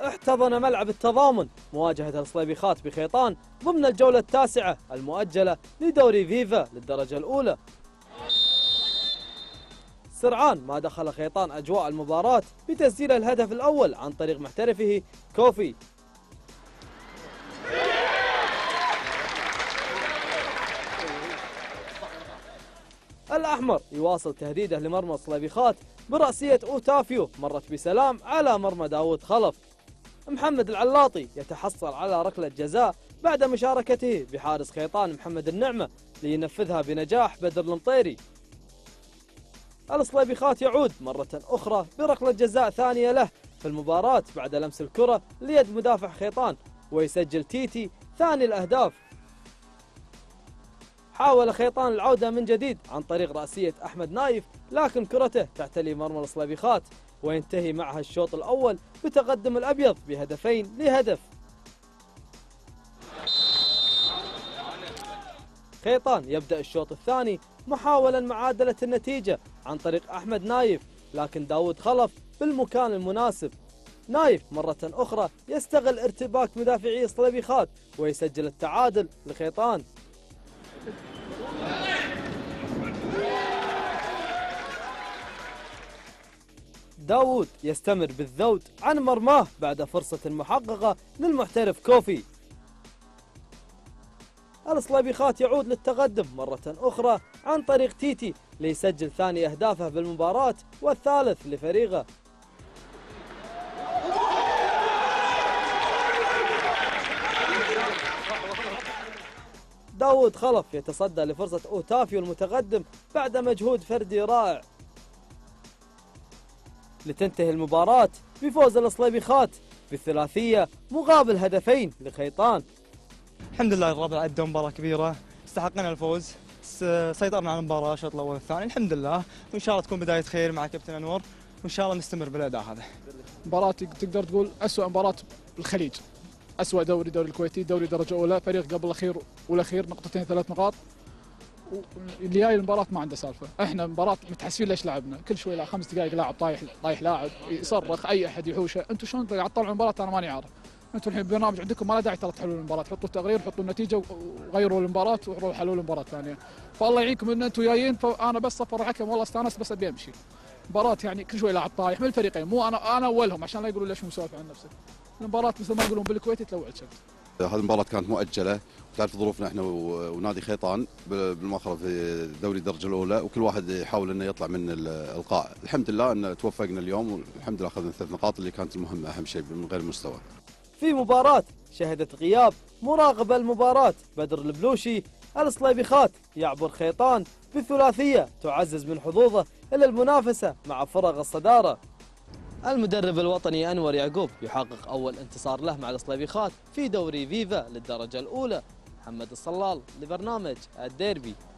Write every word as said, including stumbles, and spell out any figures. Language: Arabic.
احتضن ملعب التضامن مواجهة الصليبيخات بخيطان ضمن الجولة التاسعة المؤجلة لدوري فيفا للدرجة الأولى. سرعان ما دخل خيطان أجواء المباراة بتسجيل الهدف الأول عن طريق محترفه كوفي. الأحمر يواصل تهديده لمرمى الصليبيخات برأسية أوتافيو مرت بسلام على مرمى داود خلف. محمد العلاطي يتحصل على ركلة جزاء بعد مشاركته بحارس خيطان محمد النعمة لينفذها بنجاح بدر المطيري. الصليبيخات يعود مرة أخرى بركلة جزاء ثانية له في المباراة بعد لمس الكرة ليد مدافع خيطان ويسجل تيتي ثاني الأهداف. حاول خيطان العودة من جديد عن طريق رأسية أحمد نايف لكن كرته تعتلي مرمى الصليبيخات وينتهي معها الشوط الأول بتقدم الأبيض بهدفين لهدف. خيطان يبدأ الشوط الثاني محاولا معادلة النتيجة عن طريق أحمد نايف لكن داود خلف بالمكان المناسب. نايف مرة أخرى يستغل ارتباك مدافعي الصليبيخات ويسجل التعادل لخيطان. داود يستمر بالذود عن مرماه بعد فرصة محققة للمحترف كوفي. الصليبيخات يعود للتقدم مرة أخرى عن طريق تيتي ليسجل ثاني أهدافه بالمباراة والثالث لفريقه. داود خلف يتصدى لفرصة أوتافيو المتقدم بعد مجهود فردي رائع لتنتهي المباراة بفوز الصليبيخات بالثلاثية مقابل هدفين لخيطان. الحمد لله الرابع أدى مباراة كبيرة، استحقنا الفوز، سيطرنا على المباراة الشوط الأول والثاني الحمد لله، وإن شاء الله تكون بداية خير مع كابتن أنور وإن شاء الله نستمر بالأداء هذا. مباراة تقدر تقول أسوأ مباراة بالخليج، أسوأ دوري دوري الكويتي، دوري درجة أولى، فريق قبل الأخير والأخير نقطتين ثلاث نقاط. اللي جاي المباراة ما عنده سالفة، احنا مباراة متحسفين ليش لعبنا، كل شوي لا خمس دقائق لاعب طايح طايح لاعب يصرخ اي احد يحوشه، انتم شلون قاعد تطلعوا المباراة انا ماني عارف. انتم الحين برنامج عندكم ما له داعي ترى تحلوا المباراة، حطوا التغيير حطوا النتيجة وغيروا المباراة وروحوا حلوا المباراة الثانية. فالله يعينكم ان انتم جايين، فانا بس صفر الحكم والله استانست بس ابي امشي. مباراة يعني كل شوي لاعب طايح من الفريقين، مو انا انا اولهم عشان لا يقولوا ليش مسولف عن نفسه. المباراة مثل ما يقولون بالكويت تلوع الشمس. هذه المباراة كانت مؤجلة وتعرف ظروفنا احنا ونادي خيطان بالمؤخرة في دوري الدرجة الأولى وكل واحد يحاول انه يطلع من القاع، الحمد لله ان توفقنا اليوم والحمد لله اخذنا الثلاث نقاط اللي كانت المهمة اهم شيء من غير المستوى. في مباراة شهدت غياب مراقب المباراة بدر البلوشي، الصليبيخات يعبر خيطان بثلاثية تعزز من حظوظه إلى المنافسة مع فرق الصدارة. المدرب الوطني أنور يعقوب يحقق أول انتصار له مع الصليبيخات في دوري فيفا للدرجة الأولى. محمد الصلال لبرنامج الديربي.